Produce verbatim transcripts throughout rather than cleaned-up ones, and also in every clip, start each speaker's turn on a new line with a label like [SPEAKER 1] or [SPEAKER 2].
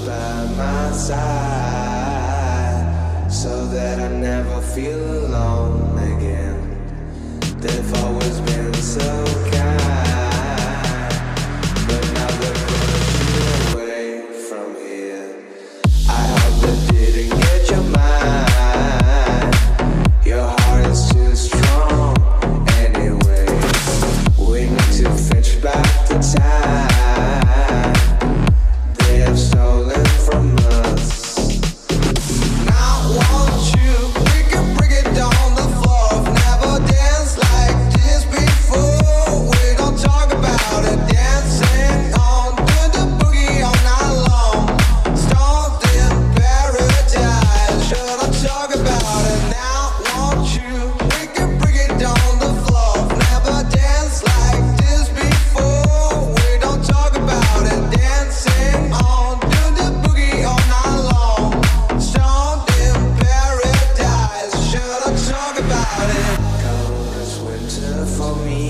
[SPEAKER 1] by my side so that I never feel alone again. They've always been so kind, but now they're pushing me away from here. I hope they didn't get your mind. Your heart is too strong anyway. We need to fetch back the time they have stolen from us. Now won't you, we can bring it down the floor. Never danced like this before. We don't talk about it. Dancing on, doing the boogie all night long. Stoned in paradise. Should I talk about it? Now won't you, we can bring it down the floor. Never danced like this before. We don't talk about it. Dancing on, doing the boogie all night long. Stoned in paradise. Should I talk about it? Cold as winter for me.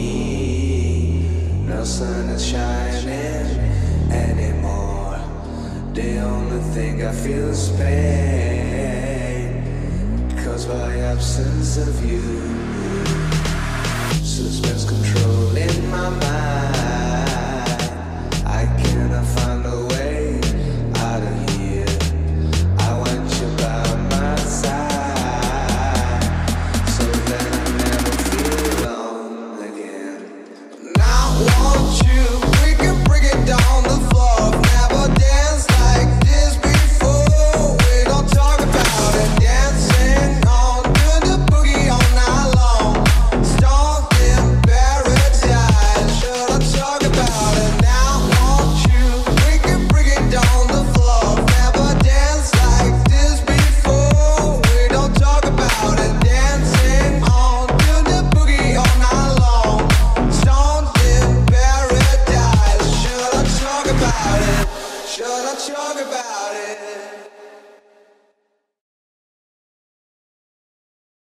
[SPEAKER 1] No sun is shining anymore. The only thing I feel is pain, caused by absence of you. Suspense controlling my mind. I cannot find a way out of here. I want you by my side so that I never feel alone again. Now won't you, we can bring it down the floor. Never danced like this before. We don't talk about it. Dancing on, doing the boogie all night long. Stoned in paradise. Should I talk about it? Now won't you, we can bring it down the floor. Never danced like this before. We don't talk about it. Dancing on, doing the boogie all night long. Stoned in paradise. Should I talk about it? Should I talk about it?